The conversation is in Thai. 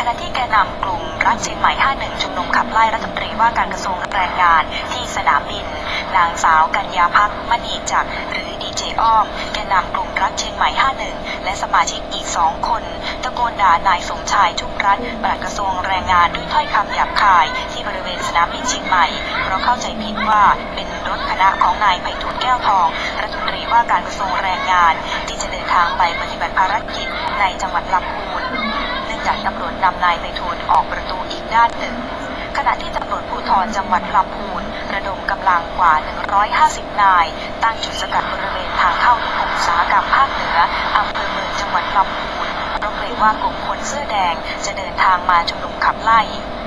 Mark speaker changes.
Speaker 1: ณะที่แกนนำกลุ่มรัฐเชียงใหม่ 51 ชุมนุมขับไล่รัฐมนตรีว่าการกระทรวงแรงงานที่สนามบินนางสาวกัญญาภักดิ์มณีจักรหรือดีเจอ้อมแกนนำกลุ่มรัฐเชียงใหม่ 51 และสมาชิกอีก 2 คนตะโกนด่านายสมชายชุ่มรัตน์ปลัดกระทรวงแรงงานด้วยถ้อยคำหยาบคายที่บริเวณสนามบินเชียงใหม่เพราะเข้าใจผิดว่าเป็นรถคณะของนายไพฑูรย์แก้วทองรัฐมนตรีว่าการกระทรวงแรงงานที่จะเดินทางไปปฏิบัติภารกิจในจังหวัดลำพูนเนื่องจากตำรวจนำนายไพฑูรย์ออกประตูอีกด้านหนึ่งขณะที่ตำรวจภูธรจังหวัดลำพูนระดมกำลังกว่า 150 นายตั้งจุดสกัดบริเวณทางเข้านิคมอุตสาหกรรมภาคเหนืออำเภอเมืองจังหวัดลำพูนเพราะเกรงว่ากลุ่มคนเสื้อแดงจะเดินทางมาชุมนุมขับไล่